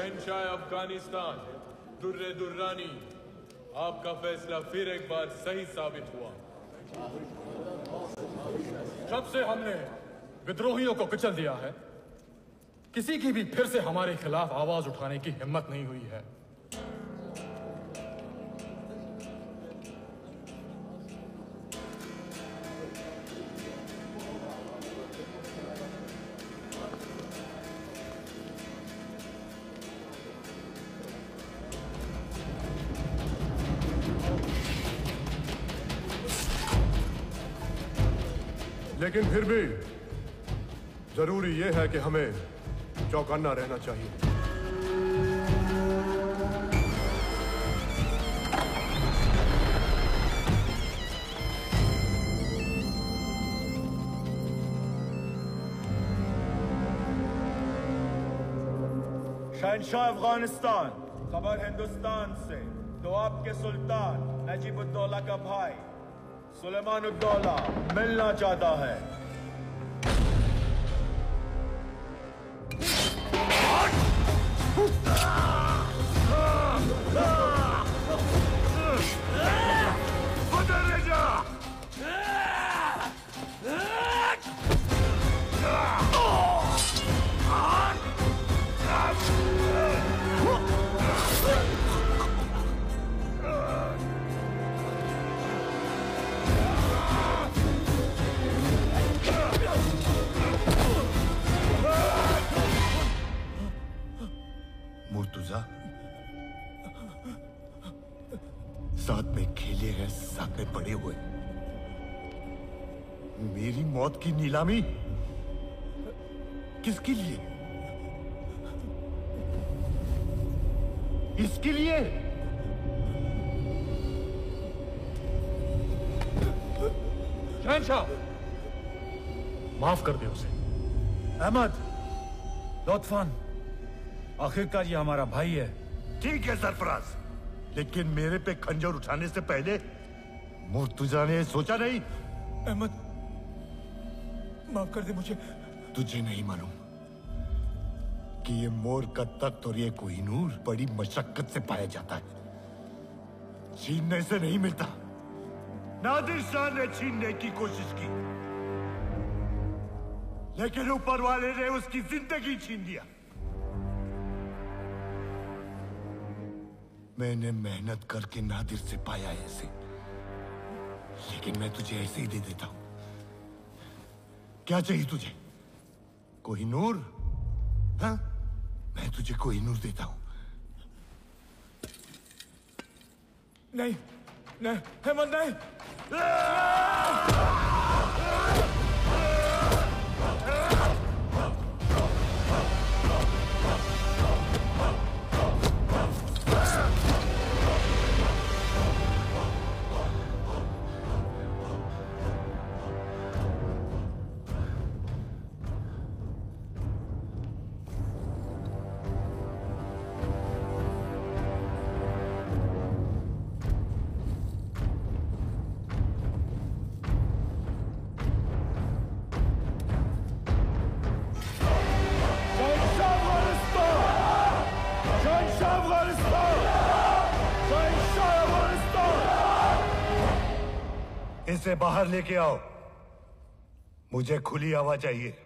शहनशाह अफगानिस्तान दुर्रे दुर्रानी, आपका फैसला फिर एक बार सही साबित हुआ। जब से हमने विद्रोहियों को कुचल दिया है, किसी की भी फिर से हमारे खिलाफ आवाज उठाने की हिम्मत नहीं हुई है। लेकिन फिर भी जरूरी यह है कि हमें चौकन्ना रहना चाहिए। शहनशाह अफगानिस्तान, खबर हिंदुस्तान से। तो आपके सुल्तान नजीबुद्दौला का भाई सुलेमानुद्दौला मिलना चाहता है। मुर्तुजा, साथ में खेले हैं, साथ में बड़े हुए। मेरी मौत की नीलामी किसके लिए? इसके लिए? शहनशाह, माफ कर दे उसे। अहमद, लुत्फन, आखिरकार ये हमारा भाई है। ठीक है सरफराज, लेकिन मेरे पे खंजर उठाने से पहले मुर्तुजा ने सोचा नहीं? अहमद, माफ कर दे मुझे। तुझे नहीं मालूम कि ये मोर का तख्त और ये कोहिनूर बड़ी मशक्कत से पाया जाता है, छीनने से नहीं मिलता। नादिर शाह ने छीनने की कोशिश की, लेकिन ऊपर वाले ने उसकी जिंदगी छीन लिया। मैंने मेहनत करके नादिर से पाया ऐसे, लेकिन मैं तुझे ऐसे ही दे देता हूं। क्या चाहिए तुझे? कोहिनूर? हाँ, मैं तुझे कोहिनूर देता हूं। नहीं, नहीं, अहमद नहीं। इसे बाहर लेके आओ, मुझे खुली हवा चाहिए।